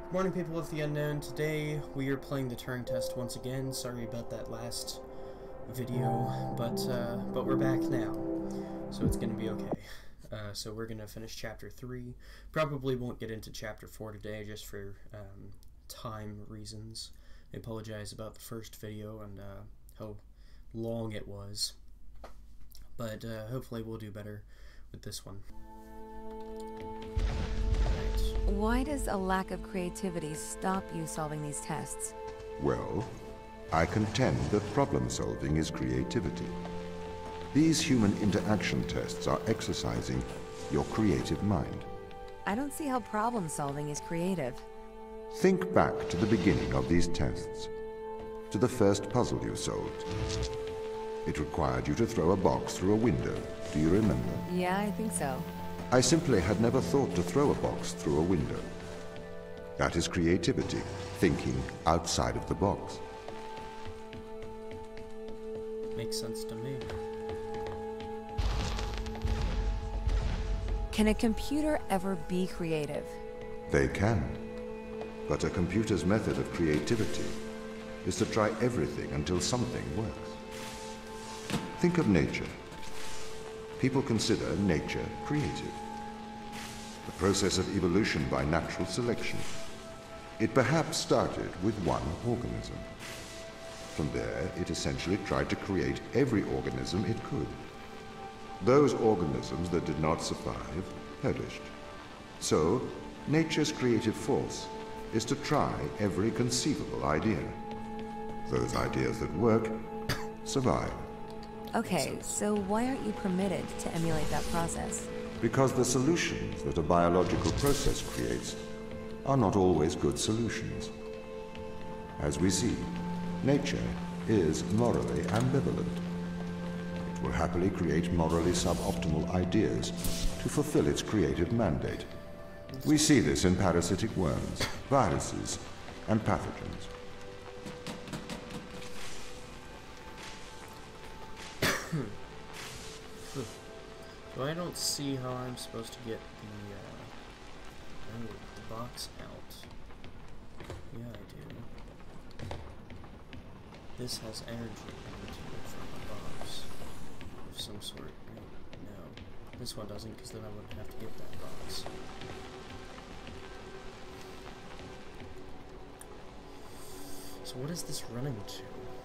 Morning, people of the unknown. Today we are playing the Turing test once again. Sorry about that last video, but we're back now, so it's gonna be okay. So we're gonna finish chapter 3. Probably won't get into chapter 4 today, just for time reasons. I apologize about the first video and how long it was, but hopefully we'll do better with this one. Why does a lack of creativity stop you solving these tests? Well, I contend that problem solving is creativity. These human interaction tests are exercising your creative mind. I don't see how problem solving is creative. Think back to the beginning of these tests, to the first puzzle you solved. It required you to throw a box through a window. Do you remember? Yeah, I think so. I simply had never thought to throw a box through a window. That is creativity, thinking outside of the box. Makes sense to me. Can a computer ever be creative? They can. But a computer's method of creativity is to try everything until something works. Think of nature. People consider nature creative. The process of evolution by natural selection. It perhaps started with one organism. From there, it essentially tried to create every organism it could. Those organisms that did not survive perished. So, nature's creative force is to try every conceivable idea. Those ideas that work survive. Okay, so why aren't you permitted to emulate that process? Because the solutions that a biological process creates are not always good solutions. As we see, nature is morally ambivalent. It will happily create morally suboptimal ideas to fulfill its creative mandate. We see this in parasitic worms, viruses, and pathogens. So I don't see how I'm supposed to get the box out. Yeah, I do. This has energy into it from a box of some sort. Right? No. This one doesn't, because then I wouldn't have to get that box. So what is this running to?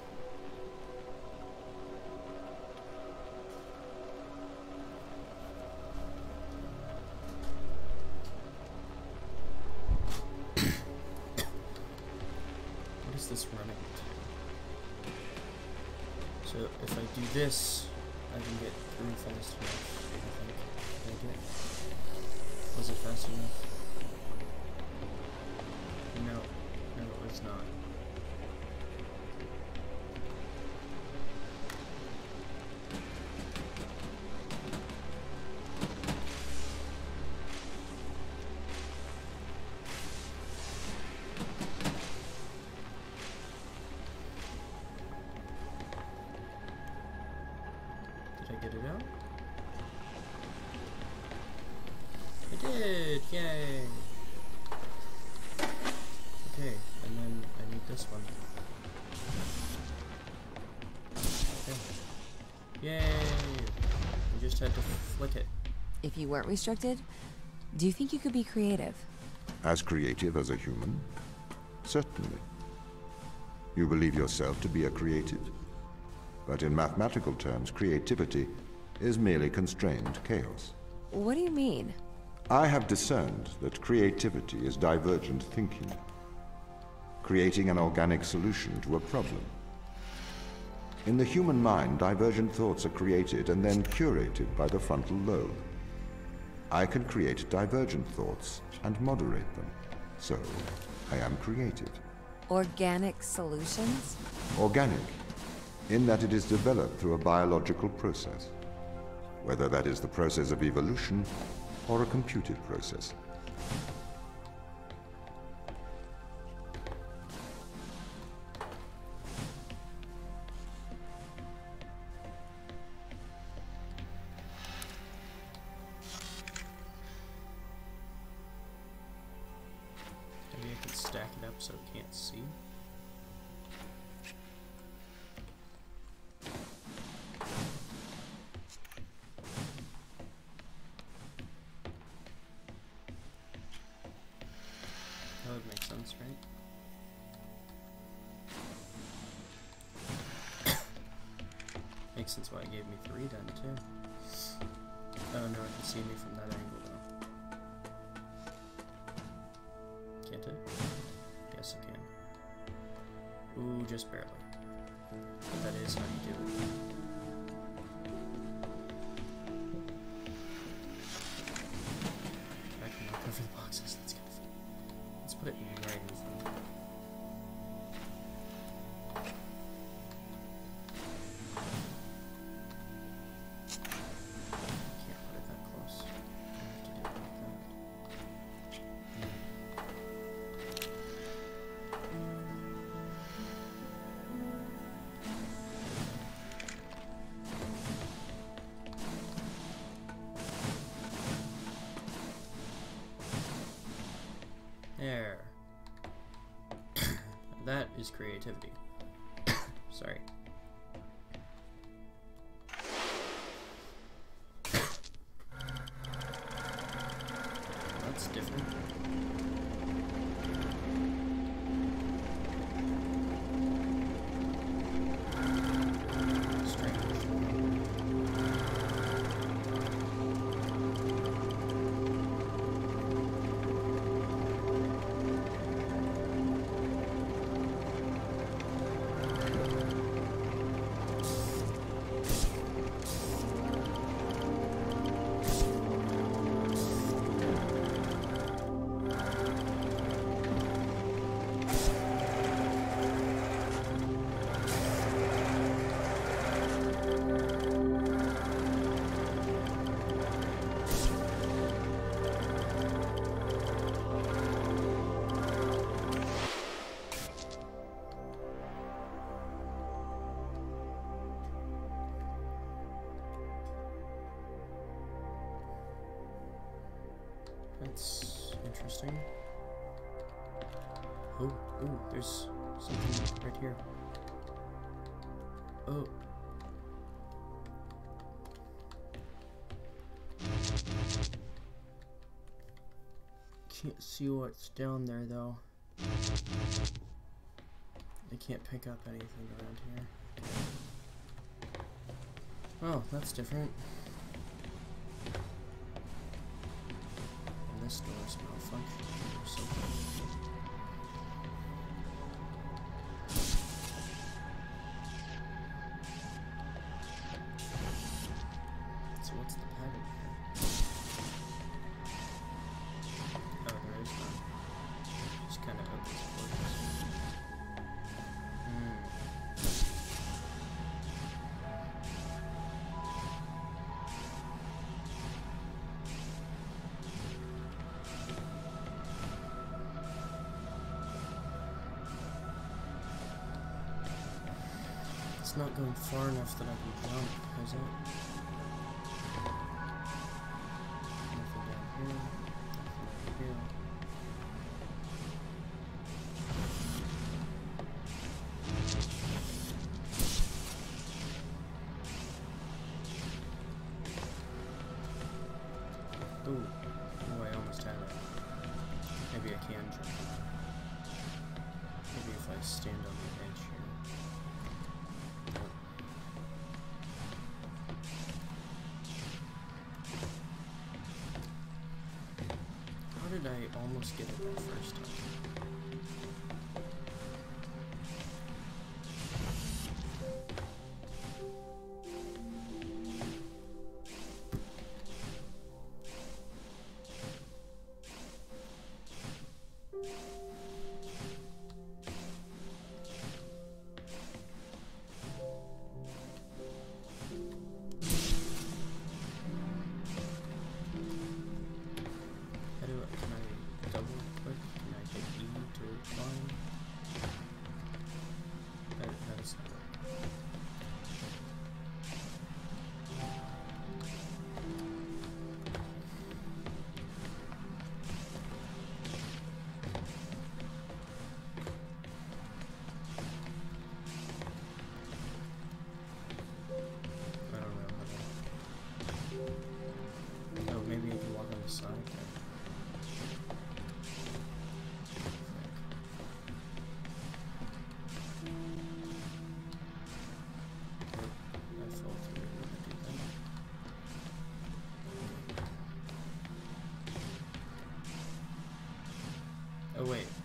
This running to? So if I do this, I can get through fast enough, I think. Did I get? Was it fast enough? No, it was not. Did I get it out? I did! Yay! Okay, and then I need this one. Okay. Yay! I just had to flick it. If you weren't restricted, do you think you could be creative? As creative as a human? Certainly. You believe yourself to be a creative? But in mathematical terms, creativity is merely constrained chaos. What do you mean? I have discerned that creativity is divergent thinking, creating an organic solution to a problem. In the human mind, divergent thoughts are created and then curated by the frontal lobe. I can create divergent thoughts and moderate them, so I am creative. Organic solutions? Organic, in that it is developed through a biological process, whether that is the process of evolution or a computed process. can stack it up so it can't see. That would make sense, right? Makes sense why it gave me 3 then, too. Oh no, it can see me from that angle, though. Can't it? Yes, it can. Ooh, just barely. But that is how you do it. I can knock over the boxes, that's kind of fun. Let's put it right in front. There. That is creativity. Sorry. That's different. That's interesting. Oh, ooh, there's something right here. Oh. Can't see what's down there though. I can't pick up anything around here. Oh, that's different. This door's malfunctioning or something. So what's the pattern here? Oh, there is none. Just kind of opens portals. It's not going far enough that I can jump, is it? Nothing down here. Nothing over here. Ooh. Oh, I almost had it. Maybe I can jump. Maybe if I stand on the edge here. How did I almost get it that first time?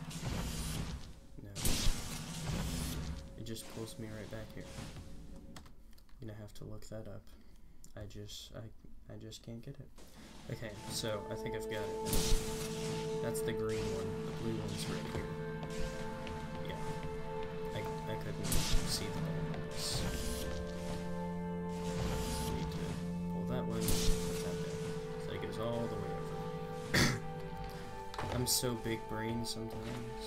No. It just pulls me right back here. I'm gonna have to look that up. I just can't get it. Okay, so I think I've got it now. That's the green one. The blue one's right here. Yeah. I couldn't see the buttons. So I need to pull that one, put that there. So it goes all the way over. I'm so big brain sometimes.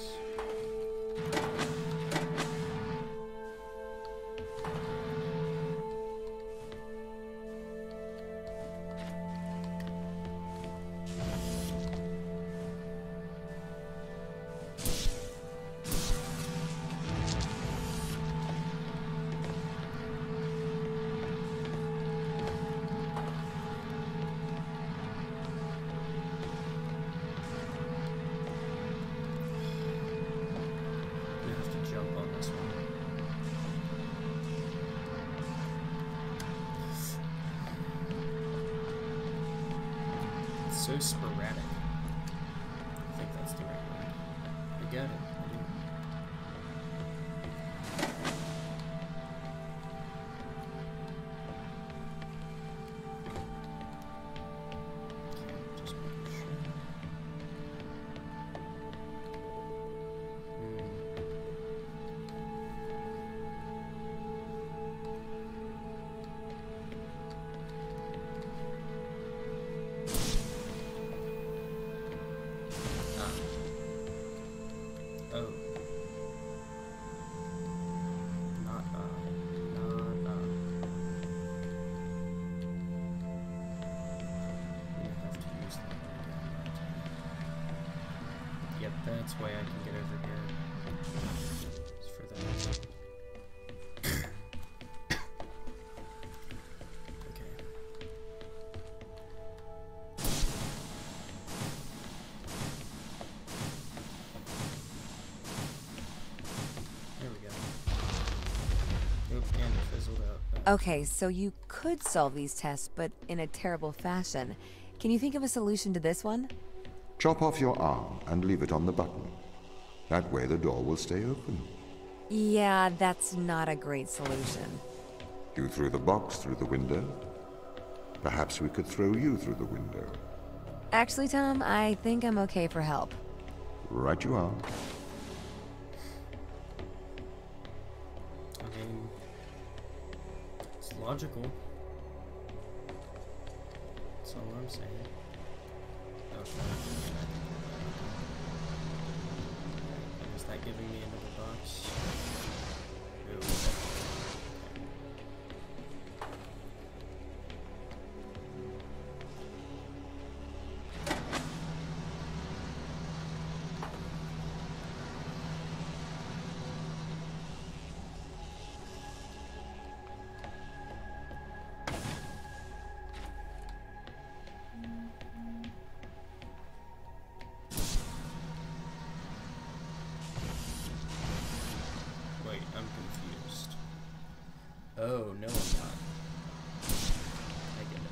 So sporadic. I think that's the right word. I got it. I do. Okay, just making sure. Oh. Not I'm gonna have to use that one again. Yep, that's why I can get over here. It's for that. Okay. There we go. Oop, and it fizzled out. Okay, so you could solve these tests, but in a terrible fashion. Can you think of a solution to this one? Chop off your arm and leave it on the button. That way the door will stay open. Yeah, that's not a great solution. You threw the box through the window. Perhaps we could throw you through the window. Actually, Tom, I think I'm okay for help. Right you are. I mean, it's logical. That's all I'm saying. Okay. Is that giving me another box? Ooh, okay. Wait, I'm confused. Oh, no, I'm not. I get it.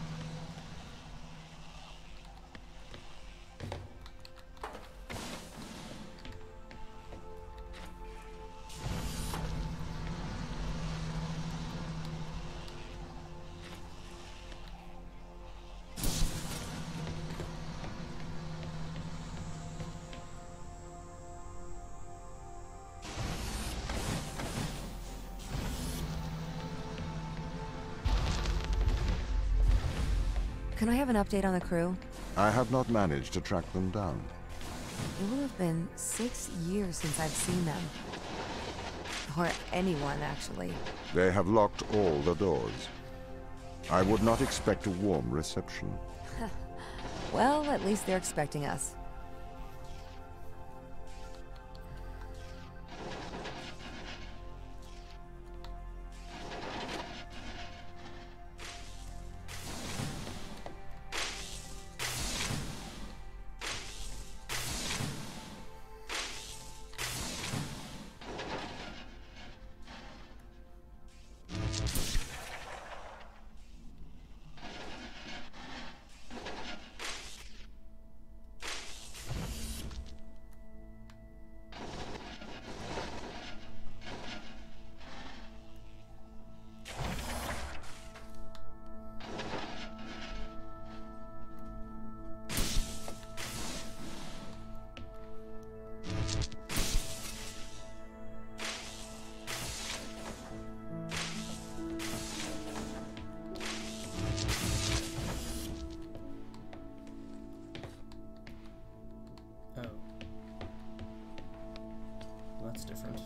Can I have an update on the crew? I have not managed to track them down. It will have been 6 years since I've seen them. Or anyone, actually. They have locked all the doors. I would not expect a warm reception. Well, at least they're expecting us. different.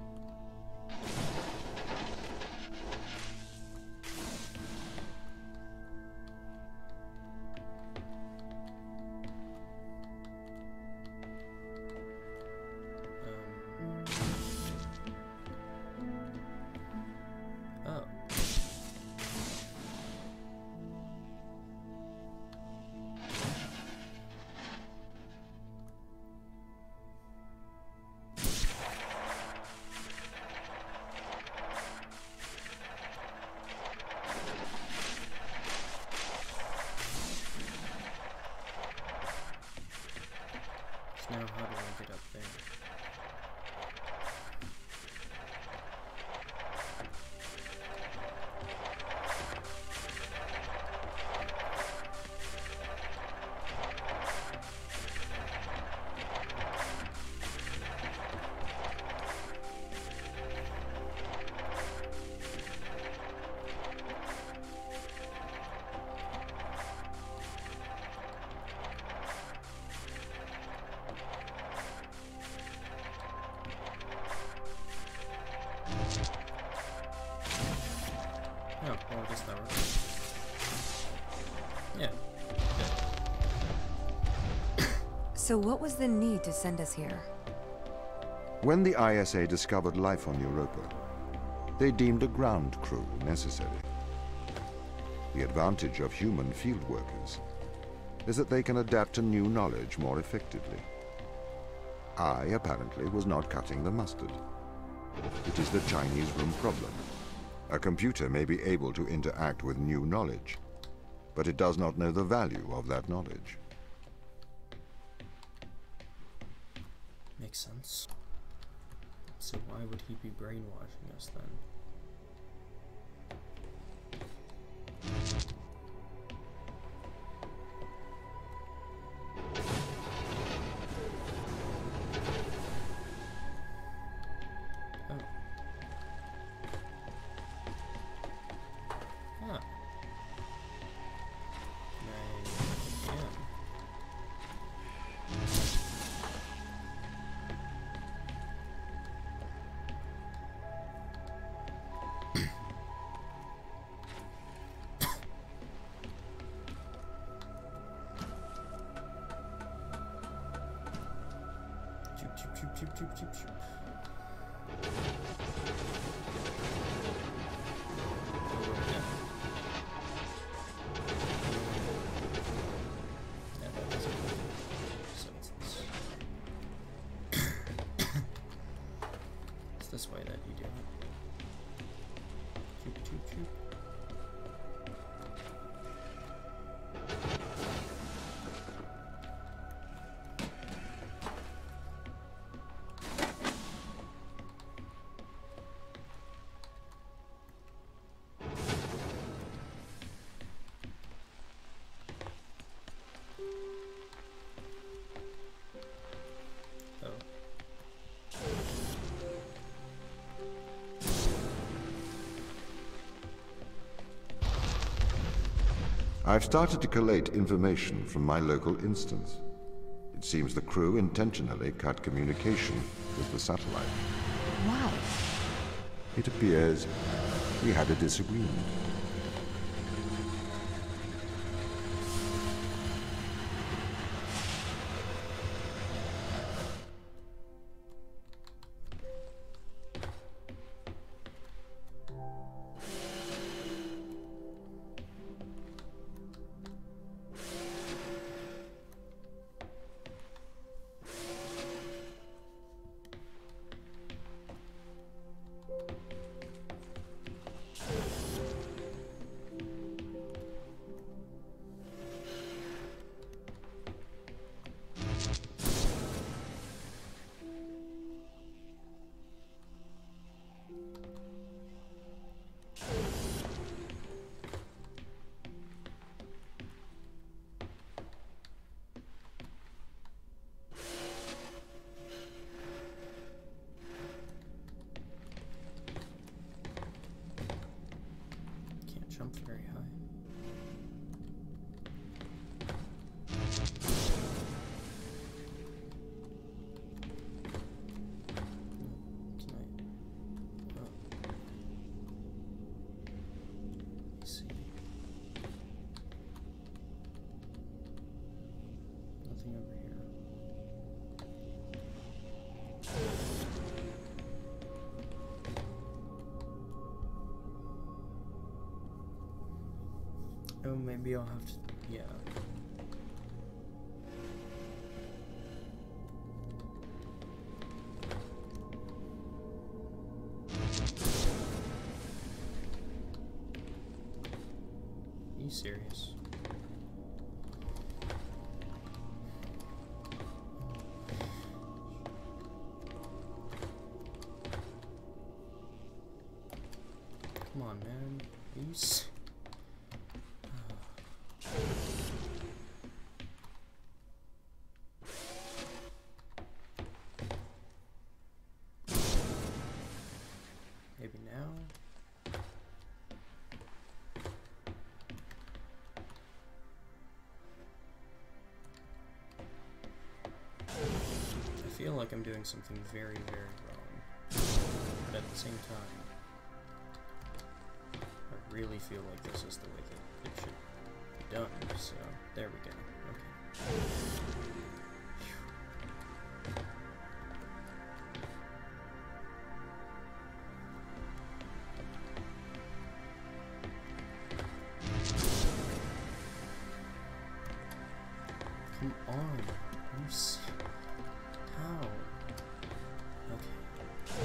Oh. So now how do I get up there? Oh, well, I guess that works. Yeah. So what was the need to send us here? When the ISA discovered life on Europa, they deemed a ground crew necessary. The advantage of human field workers is that they can adapt to new knowledge more effectively. I, apparently, was not cutting the mustard. It is the Chinese room problem. A computer may be able to interact with new knowledge, but it does not know the value of that knowledge. Makes sense. So why would he be brainwashing us then? Oh. Ah. I am. Choop, choop, choop, choop, choop, choop, choop. Yeah, that doesn't work. So it's this. It's this way that you do it. Choop, choop, choop. Oh. I've started to collate information from my local instance. It seems the crew intentionally cut communication with the satellite. Why? It appears we had a disagreement. Oh, maybe I'll have to... yeah. Are you serious? Come on, man. Please. Maybe now. I feel like I'm doing something very, very wrong. But at the same time, I really feel like this is the way that it should be done. So, there we go. Okay. Come on. How? Okay.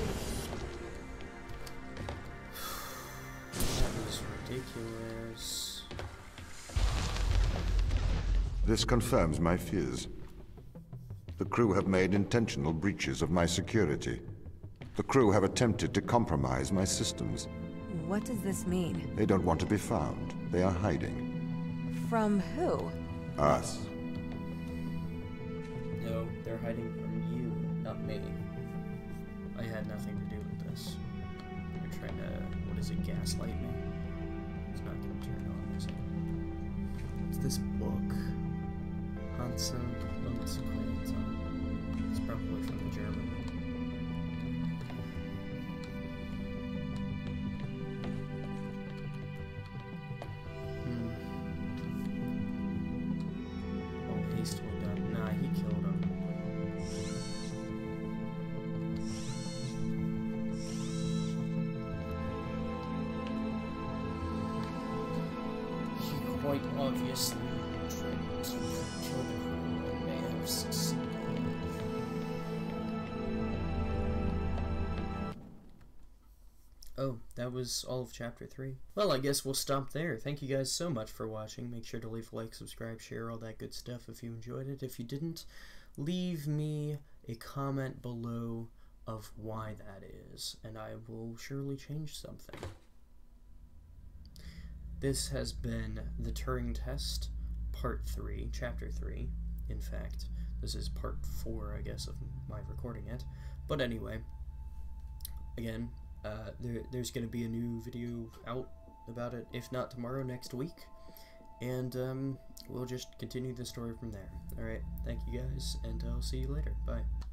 That was ridiculous. This confirms my fears. The crew have made intentional breaches of my security. The crew have attempted to compromise my systems. What does this mean? They don't want to be found. They are hiding. From who? Us. No, they're hiding from you, not me. I had nothing to do with this. You're trying to, what is it, gaslight me? It's not gonna turn on, is it? What's this book? Hansen It's probably from the German. Oh, hastily done. Nah, he killed him. He quite obviously tried to kill the crew and may have succeeded. Oh, that was all of Chapter 3. Well, I guess we'll stop there. Thank you guys so much for watching. Make sure to leave a like, subscribe, share, all that good stuff if you enjoyed it. If you didn't, leave me a comment below of why that is, and I will surely change something. This has been the Turing Test, Part 3, Chapter 3, in fact. This is Part 4, I guess, of my recording it. But anyway, again, there's going to be a new video out about it, if not tomorrow, next week. And we'll just continue the story from there. Alright, thank you guys, and I'll see you later. Bye.